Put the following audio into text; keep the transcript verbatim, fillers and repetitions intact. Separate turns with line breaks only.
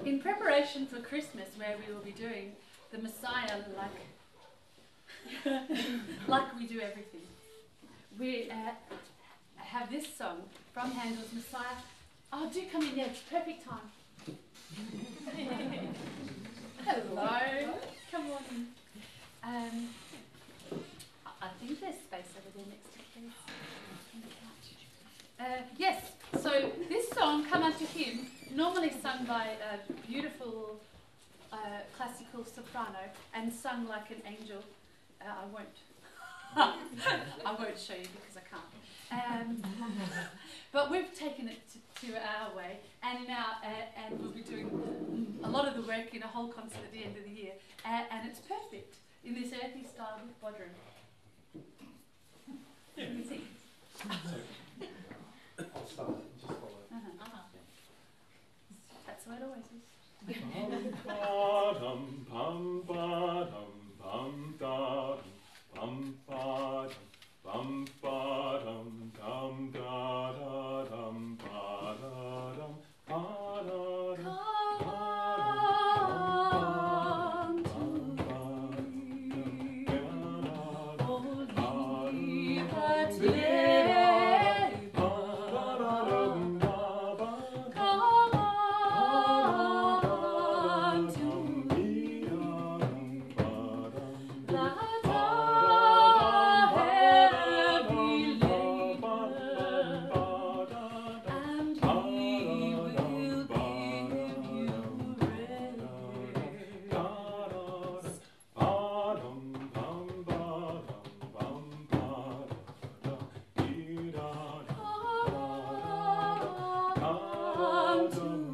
In preparation for Christmas, where we will be doing the Messiah like, like we do everything, we uh, have this song from Handel's Messiah. Oh, do come in, yeah, it's perfect time. Hello, come on in. Um, I think there's space over there next to Keith on the couch. Uh, yes, so this song, Come Unto Him, normally sung by a beautiful uh, classical soprano and sung like an angel. Uh, I won't. I won't show you because I can't. Um, but we've taken it to, to our way, and now uh, and we'll be doing a lot of the work in a whole concert at the end of the year, uh, and it's perfect in this earthy style with bodhran.
Yeah.
What do you think?
I'll start. Just follow.
Uh-huh. Uh-huh. That's the way it always is.
Bum bum bum bum bum bum bum bum bum dum da da dum ba da dum ba da dum.
Come to